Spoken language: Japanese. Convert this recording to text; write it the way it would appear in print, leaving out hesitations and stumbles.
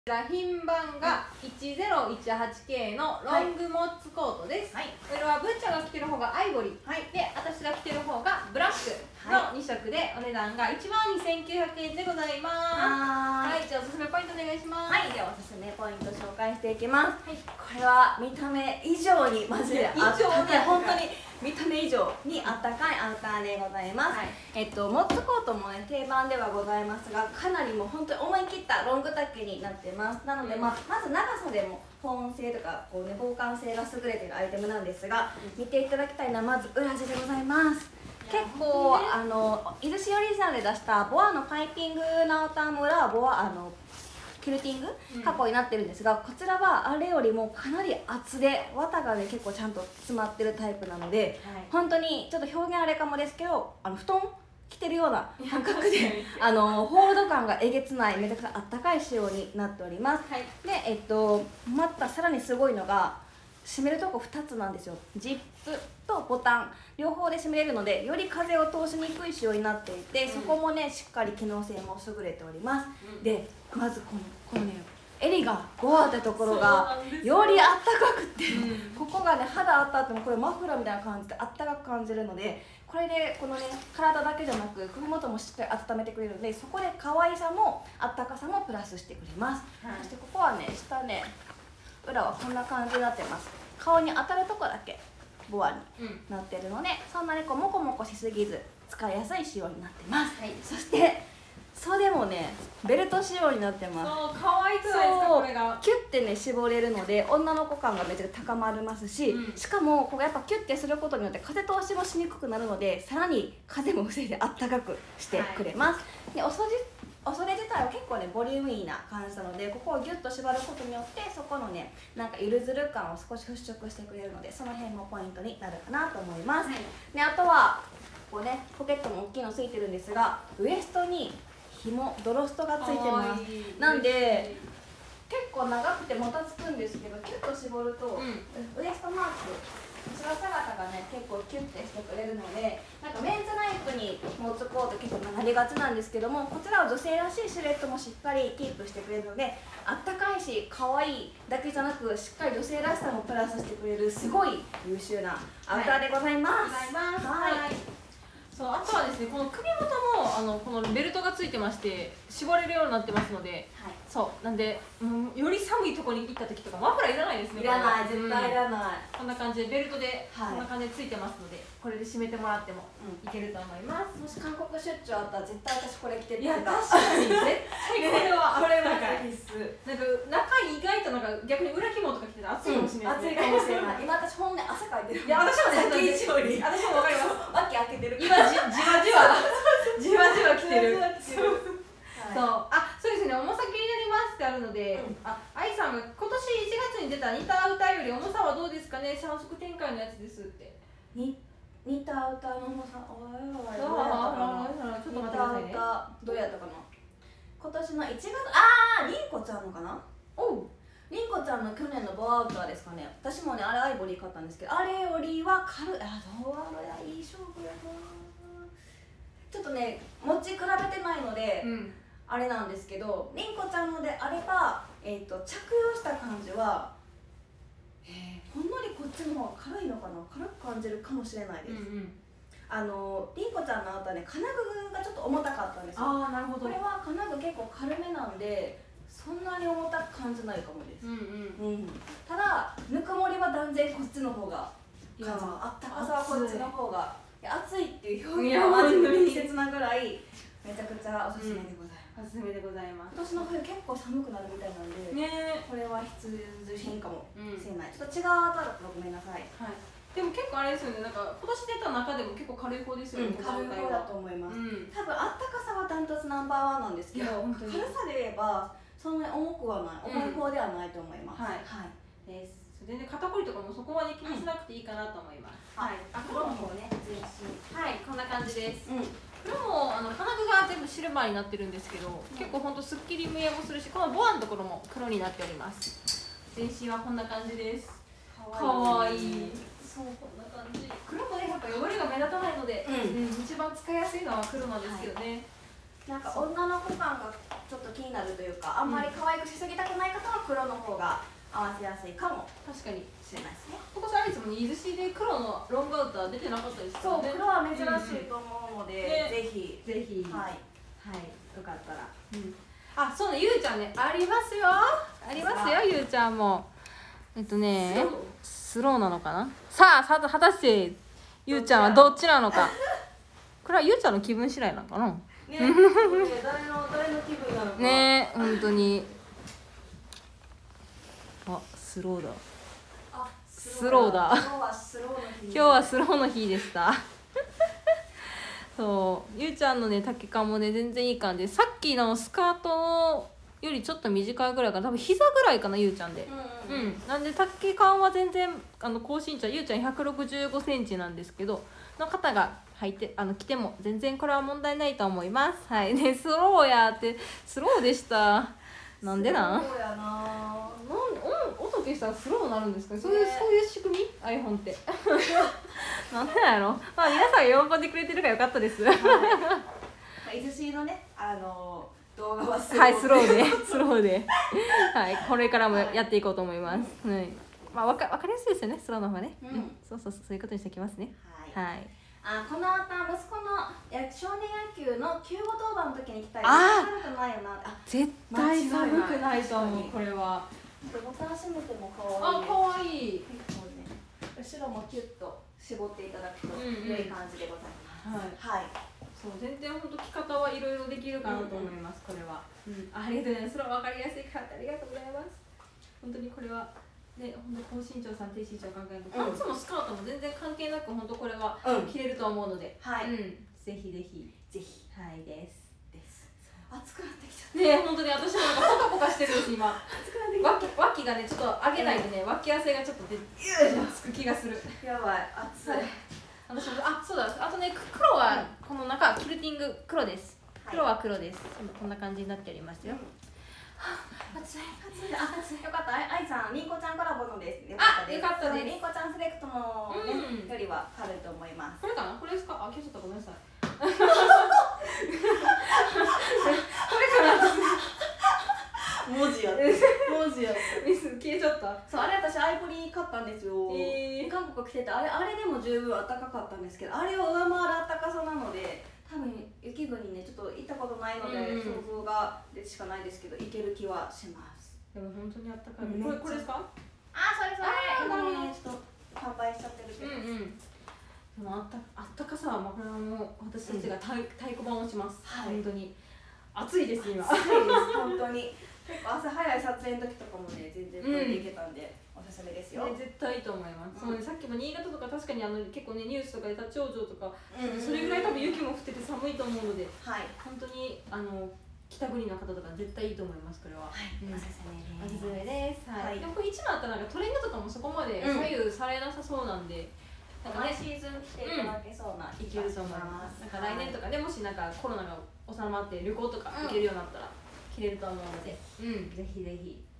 品番が 1018K のロングモッツコートです。これはブッチャが着てる方がアイボリー、で私が着てる方がブラックの2色で、お値段が12,900円でございます。じゃあおすすめポイントお願いします。 ではおすすめポイント紹介していきます。これは見た目以上にマジであったかい、本当に見た目以上にあったかいアウターでございます。モッツコートもね定番ではございますが、かなりもう本当に思い切ったロング丈になってます。なので、まず長さでも保温性とかこう、ね、防寒性が優れているアイテムなんですが、見ていただきたいのはまず裏地でございます。結構伊豆市オリジナルで出したボアのパイピングのアウターも裏はボアキルティング加工になってるんですが、こちらはあれよりもかなり厚で綿がね結構ちゃんと詰まってるタイプなので、本当にちょっと表現あれかもですけど布団着てるような感覚でホールド感がえげつないめちゃくちゃあったかい仕様になっております。でまたさらにすごいのが閉めるとこ2つなんですよ。ジップとボタン両方で閉めれるので、より風を通しにくい仕様になっていて、そこもねしっかり機能性も優れております。でまずこのね襟がボアってところがよりあったかくて、ここがね肌当たってもこれマフラーみたいな感じであったかく感じるので、これでこのね体だけじゃなく首元もしっかり温めてくれるので、そこで可愛さもあったかさもプラスしてくれます。そしてここはね下ね裏はこんな感じになってます。顔に当たるとこだけボアになってるので、そんなにこうモコモコしすぎず使いやすい仕様になってます。そして袖もねベルト仕様になってます。 そう可愛くないですか。これがキュッてね絞れるので女の子感がめっちゃ高まりますし、しかもここやっぱキュッてすることによって風通しもしにくくなるので、さらに風も防いであったかくしてくれます。でお袖自体は結構ねボリューミーな感じなので、ここをギュッと縛ることによってそこのねなんかゆるずる感を少し払拭してくれるので、その辺もポイントになるかなと思います。であとはこうねポケットも大きいのついてるんですが、ウエストに紐ドロストがついてます。なんで結構長くてもたつくんですけど、キュッと絞ると、ウエストマーク後ろ姿がね結構キュッてしてくれるので、なんかメンズナイフに持つコート結構なりがちなんですけども、こちらは女性らしいシルエットもしっかりキープしてくれるので、あったかいし可愛いだけじゃなくしっかり女性らしさもプラスしてくれるすごい優秀なアウターでございます。 そうあとはですね、この首元もこのベルトがついてまして絞れるようになってますので、そうなんで、より寒いところに行った時とかマフラーいらないですね。 いらない、絶対いらない。 こんな感じでベルトでこんな感じでついてますので、これで締めてもらってもいけると思います。 もし韓国出張あったら絶対私これ着てる。 いや確かに絶対これはこれは必須。 なんか中意外となんか逆に裏肝とか着てたら暑いかもしれない。 暑いかもしれない。今私本音汗かいてる。 いや私もね、 さっき以上に私もわかります。 脇開けてる。 今じわじわ着てる。そうそうですね。重さ気になりますってあるので、愛さんが今年1月に出た似たアウターより重さはどうですかね、3色展開のやつですって。 似たアウターの重さ、ちょっと待ってくださいね。どうやったかな。今年の1月、りんこちゃんのかな。りんこちゃんの去年のボアアウターですかね。私もねあれアイボリー買ったんですけど、あれよりは軽い。どうやろ、いい勝負やな。ちょっとね持ち比べてないので、あれなんですけど、りんこちゃんのであれば、着用した感じはほんのりこっちの方が軽いのかな、軽く感じるかもしれないです。りんこちゃんのアウターね金具がちょっと重たかったんですよ。 なるほど。 これは金具結構軽めなんでそんなに重たく感じないかもです。ただぬくもりは断然こっちの方が、あったかさはこっちの方が、暑いっていう表現はマジで適切なぐらいめちゃくちゃおすすめでございます。 おすすめでございます。 今年の冬結構寒くなるみたいなんで、これは必需品かもしれない。ちょっと違うアウターだったらごめんなさい。 でも結構あれですよね、なんか今年出た中でも結構軽い方ですよね。 軽い方だと思います。多分あったかさはダントツナンバー1なんですけど、軽さで言えばそんなに重くはない、重い方ではないと思います。 です。全然肩こりとかもそこまで気にしなくていいかなと思います。 黒の方ね、全身。 こんな感じです。黒も金具が全部シルバーになってるんですけど、結構ほんとすっきり見えもするし、このボアのところも黒になっております。全身はこんな感じです。かわいい。そう、こんな感じ。黒もね、やっぱ汚れが目立たないので、一番使いやすいのは黒なんですけどね。 なんか女の子感がちょっと気になるというか、あんまり可愛くしすぎたくない方は黒の方が合わせやすいかも確かにしれないですね。 今年あいつもイズシで黒のロングアウター出てなかったですからね。 そう、黒は珍しいと思うので、ぜひぜひ、 はい、 よかったら。あ、そうね、ゆうちゃんね、ありますよ。ありますよ、ゆうちゃんも。スローなのかな。さあ、果たしてゆうちゃんはどっちなのか。これはゆうちゃんの気分次第なのかな。 ね、誰の気分なのかね、本当に。あ、スローだ。スローだ。今日はスローの日でした。そうゆうちゃんのね丈感もね全然いい感じで、さっきのスカートよりちょっと短いぐらいかな、多分膝ぐらいかなゆうちゃんで。なんで丈感は全然高身長、ゆうちゃん165センチなんですけどの方が履いて着ても全然これは問題ないと思います。はいね、スローやってスローでした。なんでなん？ そうやな。 音消したらスローになるんですかね。そういう仕組み iPhone って。なんでなんやろ。まあ皆さんが喜んでくれてるからよかったです。 いずしのね動画はスローではいこれからもやっていこうと思います。まあわかりやすいですよねスローの方がね。そういうことにしておきますね。はい。 この後息子の少年野球の救護当番の時に来たり寒くないよな。 絶対寒くないと思う。これはボタン閉めても可愛い。 可愛い。 後ろもキュッと絞っていただくと良い感じでございます。はい。 そう全然本当着方はいろいろできるかなと思います。これは。ありがとうございます。それは分かりやすいからありがとうございます。本当にこれは。ね、本当高身長さん低身長関係なく、パンツもスカートも全然関係なく本当これは着れると思うので、ぜひはいです。 暑くなってきちゃった。 ね、本当に私もなんかポカポカしてるんです今。脇がねちょっと上げないでね、脇汗がちょっとつく気がする。 やばい、暑い。 私もそうだ。あとね黒はこの中キルティング黒です。黒は黒です。こんな感じになっておりますよ。 暑い。よかった。愛さん、りんこちゃんコラボのです。 よかったです。 りんこちゃんセレクトのねよりは軽いと思います。 これかな？これですか？消しちゃったごめんなさい。これかな？ 文字や。 ミス消えちゃった。 そう、あれ私アイボリー買ったんですよ。韓国着ててあれでも十分暖かかったんですけど、あれを上回る暖かさなので。多分雪国ねちょっと行ったことないので想像がでしかないですけど行ける気はします。 でも本当にあったかい。これですか？ それ今ねちょっと販売しちゃってるけど。 でもあったかさはこれはもう私たちが太鼓判をします。本当に暑いです今。 暑いです本当に。結構朝早い撮影の時とかもね全然これで行けたんで。おすすめですよ。 絶対いいと思います。さっきも新潟とか確かに結構ねニュースとかで立ち往生とかそれぐらい多分雪も降ってて寒いと思うので、本当に北国の方とか絶対いいと思いますこれは。 おすすめです。でもこれ一枚あったらトレンドとかもそこまで左右されなさそうなんで、 毎シーズン着ていただけそうな気がします。来年とかでもしコロナが収まって旅行とか行けるようになったら着れると思うので、ぜひぜひ。